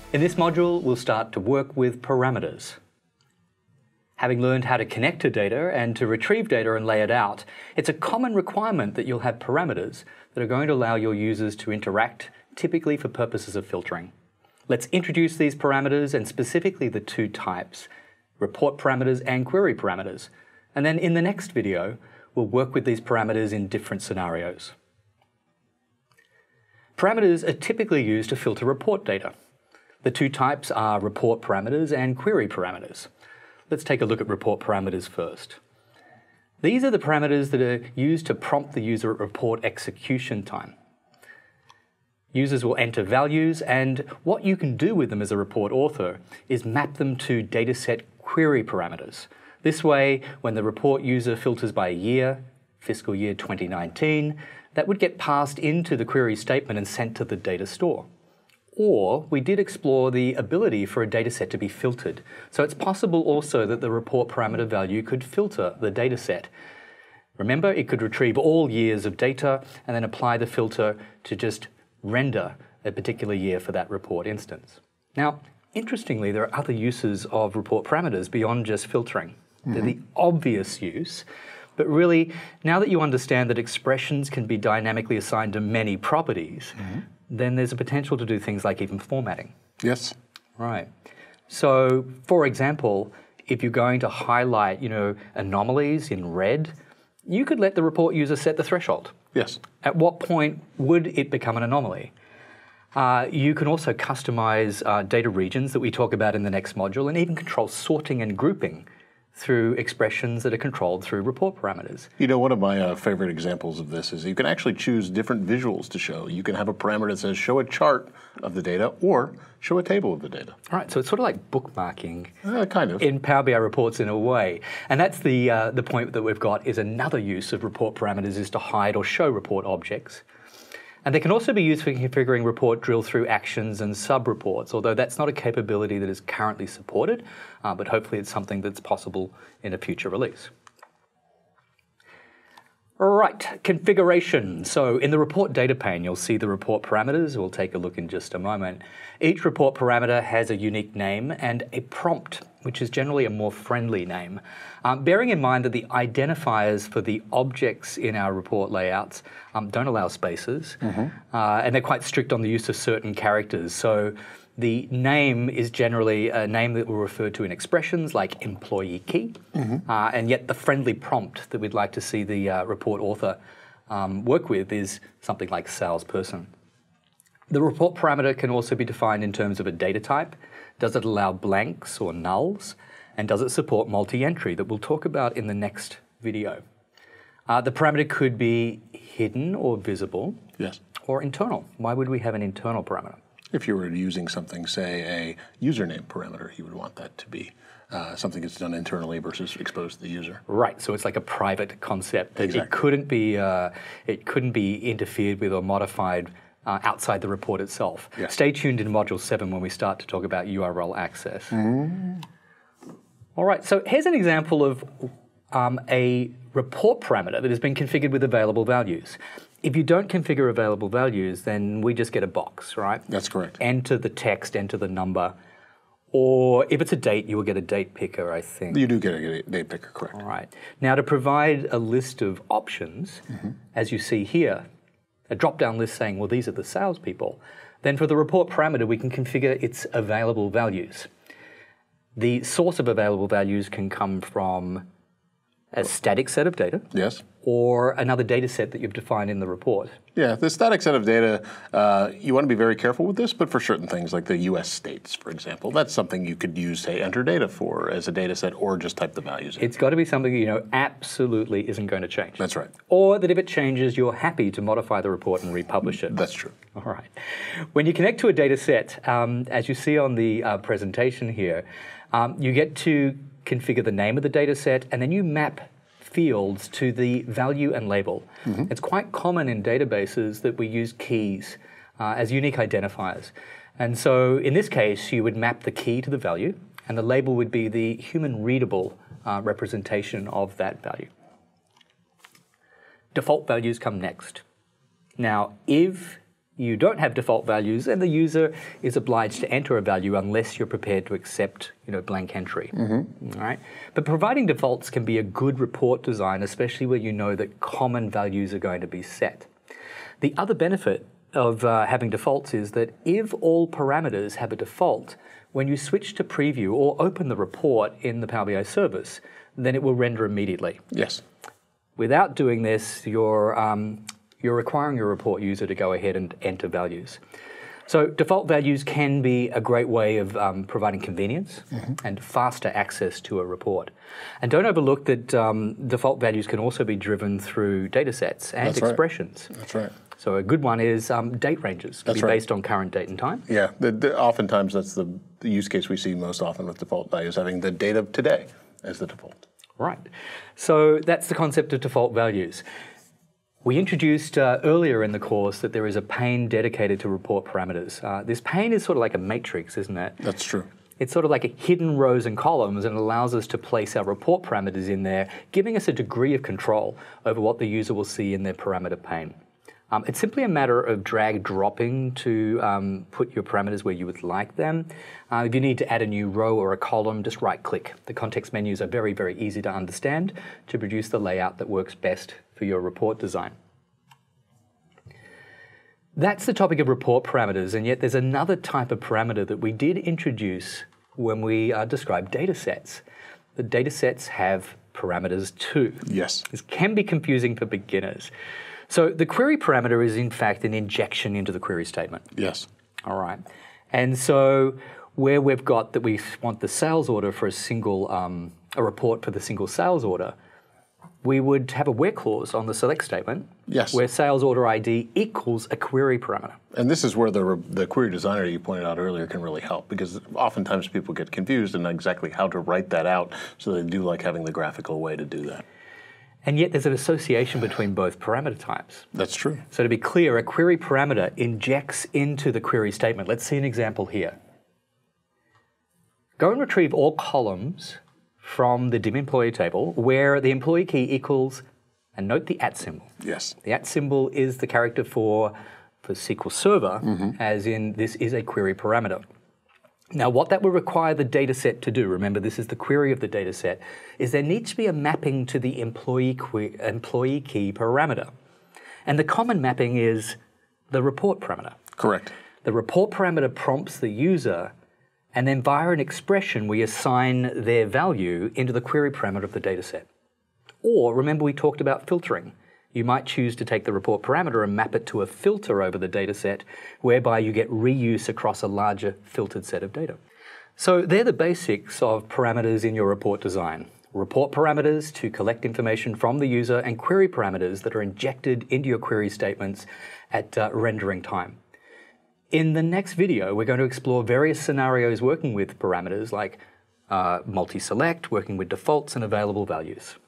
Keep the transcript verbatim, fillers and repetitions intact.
In this module, we'll start to work with parameters. Having learned how to connect to data and to retrieve data and lay it out, it's a common requirement that you'll have parameters that are going to allow your users to interact, typically for purposes of filtering. Let's introduce these parameters and specifically the two types, report parameters and query parameters. And then in the next video, we'll work with these parameters in different scenarios. Parameters are typically used to filter report data. The two types are report parameters and query parameters. Let's take a look at report parameters first. These are the parameters that are used to prompt the user at report execution time. Users will enter values, and what you can do with them as a report author is map them to dataset query parameters. This way, when the report user filters by year, fiscal year twenty nineteen, that would get passed into the query statement and sent to the data store. Or we did explore the ability for a dataset to be filtered. So it's possible also that the report parameter value could filter the dataset. Remember, it could retrieve all years of data and then apply the filter to just render a particular year for that report instance. Now, interestingly, there are other uses of report parameters beyond just filtering. Mm-hmm. They're the obvious use, but really, now that you understand that expressions can be dynamically assigned to many properties, mm-hmm. then there's a potential to do things like even formatting. Yes. Right. So, for example, if you're going to highlight, you know, anomalies in red, you could let the report user set the threshold. Yes. At what point would it become an anomaly? Uh, you can also customize uh, data regions that we talk about in the next module, and even control sorting and grouping through expressions that are controlled through report parameters. You know, one of my uh, favorite examples of this is you can actually choose different visuals to show. You can have a parameter that says show a chart of the data or show a table of the data. All right, so it's sort of like bookmarking uh, kind of. in Power B I reports in a way. And that's the, uh, the point that we've got is another use of report parameters is to hide or show report objects. And they can also be used for configuring report drill-through actions and sub-reports, although that's not a capability that is currently supported, uh, but hopefully it's something that's possible in a future release. All right, configuration. So in the report data pane, you'll see the report parameters. We'll take a look in just a moment. Each report parameter has a unique name and a prompt, which is generally a more friendly name. Um, bearing in mind that the identifiers for the objects in our report layouts um, don't allow spaces, mm-hmm. uh, and they're quite strict on the use of certain characters. So the name is generally a name that will refer to in expressions like employee key, mm-hmm. uh, and yet the friendly prompt that we'd like to see the uh, report author um, work with is something like salesperson. The report parameter can also be defined in terms of a data type. Does it allow blanks or nulls? And does it support multi-entry that we'll talk about in the next video? Uh, the parameter could be hidden or visible. Yes. Or internal. Why would we have an internal parameter? If you were using something, say a username parameter, you would want that to be uh, something that's done internally versus exposed to the user. Right. So it's like a private concept. Exactly. It couldn't be. Uh, it couldn't be interfered with or modified uh, outside the report itself. Yes. Stay tuned in Module seven when we start to talk about U R L access. Mm. All right. So here's an example of um, a report parameter that has been configured with available values. If you don't configure available values, then we just get a box, right? That's correct. Enter the text, enter the number, or if it's a date, you will get a date picker, I think. You do get a date picker, correct. All right. Now, to provide a list of options, mm-hmm. as you see here, a drop-down list saying, well, these are the salespeople, then for the report parameter, we can configure its available values. The source of available values can come from a static set of data. Yes. Or another data set that you've defined in the report. Yeah, the static set of data, uh, you want to be very careful with this, but for certain things like the U S states, for example, that's something you could use, say, enter data for as a data set or just type the values in. It's got to be something you know absolutely isn't going to change. That's right. Or that if it changes, you're happy to modify the report and republish it. That's true. All right. When you connect to a data set, um, as you see on the uh, presentation here, um, you get to configure the name of the data set, and then you map fields to the value and label. Mm-hmm. It's quite common in databases that we use keys uh, as unique identifiers. And so in this case, you would map the key to the value, and the label would be the human readable uh, representation of that value. Default values come next. Now, if you don't have default values, and the user is obliged to enter a value unless you're prepared to accept, you know, blank entry. Mm-hmm. All right? But providing defaults can be a good report design, especially where you know that common values are going to be set. The other benefit of uh, having defaults is that if all parameters have a default, when you switch to preview or open the report in the Power B I service, then it will render immediately. Yes. Without doing this, you're um, you're requiring your report user to go ahead and enter values. So default values can be a great way of um, providing convenience mm-hmm. and faster access to a report. And don't overlook that um, default values can also be driven through data sets and That's expressions. Right. That's right. So a good one is um, date ranges, can That's be right. based on current date and time. Yeah, the, the, oftentimes that's the, the use case we see most often with default values, having the date of today as the default. Right. So that's the concept of default values. We introduced uh, earlier in the course that there is a pane dedicated to report parameters. Uh, this pane is sort of like a matrix, isn't it? That's true. It's sort of like a hidden rows and columns, and it allows us to place our report parameters in there, giving us a degree of control over what the user will see in their parameter pane. Um, it's simply a matter of drag dropping to um, put your parameters where you would like them. Uh, if you need to add a new row or a column, just right click. The context menus are very, very easy to understand to produce the layout that works best for your report design. That's the topic of report parameters, and yet there's another type of parameter that we did introduce when we uh, described data sets. The data sets have parameters too. Yes. This can be confusing for beginners. So the query parameter is in fact an injection into the query statement. Yes. All right. And so where we've got that we want the sales order for a single, um, a report for the single sales order, we would have a where clause on the select statement. Yes. Where sales order I D equals a query parameter. And this is where the, the query designer you pointed out earlier can really help, because oftentimes people get confused in exactly how to write that out, so they do like having the graphical way to do that. And yet there's an association between both parameter types. That's true. So to be clear, a query parameter injects into the query statement. Let's see an example here. Go and retrieve all columns from the dim employee table where the employee key equals, and note the at symbol. Yes. The at symbol is the character for, for S Q L Server, mm-hmm. as in this is a query parameter. Now, what that will require the data set to do, remember this is the query of the data set, is there needs to be a mapping to the employee, que employee key parameter. And the common mapping is the report parameter. Correct. The report parameter prompts the user, and then via an expression, we assign their value into the query parameter of the data set. Or, remember we talked about filtering. You might choose to take the report parameter and map it to a filter over the data set, whereby you get reuse across a larger filtered set of data. So they're the basics of parameters in your report design. Report parameters to collect information from the user, and query parameters that are injected into your query statements at uh, rendering time. In the next video, we're going to explore various scenarios working with parameters like uh, multi-select, working with defaults and available values.